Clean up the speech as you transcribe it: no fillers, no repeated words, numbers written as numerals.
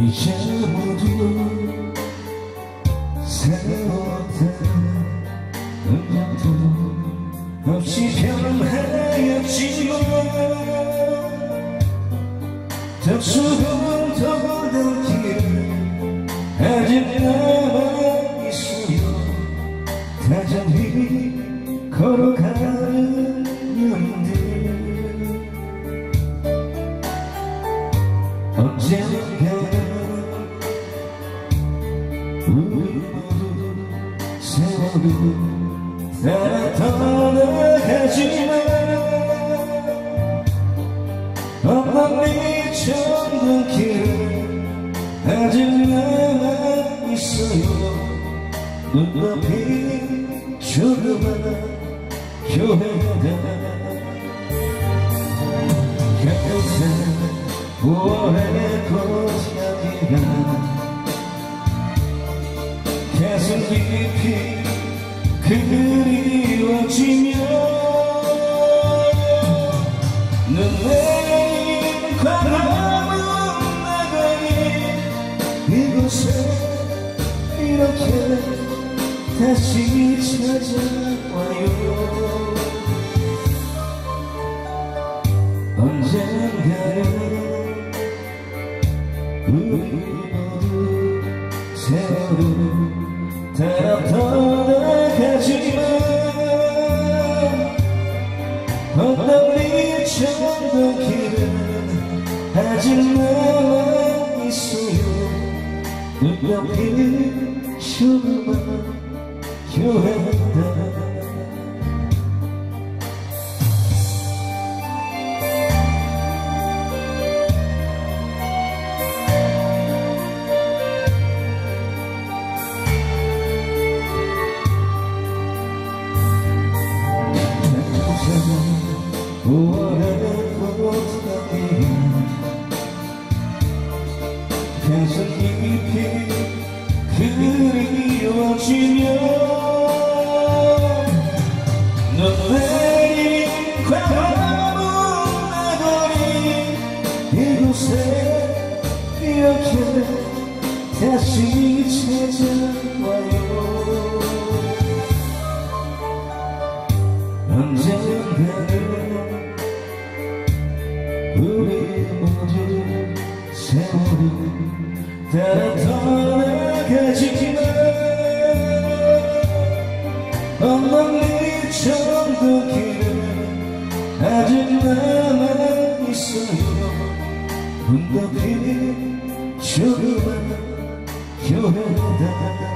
이제 모두 세웠던 음악도 없이 변하였지만 더 수고도 길 아직 남아있어요. 다정히 걸어가는 연인들 언젠가는 우리 모두 세월을 따라 떠나가지만 엉망이 정든 길은 아직 남아있어요. 눈높이 조그마한 교회가 곁에 5월의 꽃향기가 가슴 깊이 그리워지며 눈에 바람은 나가니 이곳에 이렇게 다시 찾아와요. 언젠가는 우리 모두 세월을 따라 떠나가지만 엉망이 정든 길은 아직 남아있어요. 눈높이 조그마한 교회다. 오월의 꽃향기가 가슴 깊이 그리워지며 눈 내린 광화문 나거리 이곳에 이렇게 다시 찾아와요. 언젠가는 우리 모두 세월을 따라 떠나가지만 엉망이 정든 길은 아직 남아있어요. 눈높이 조그만 교회다.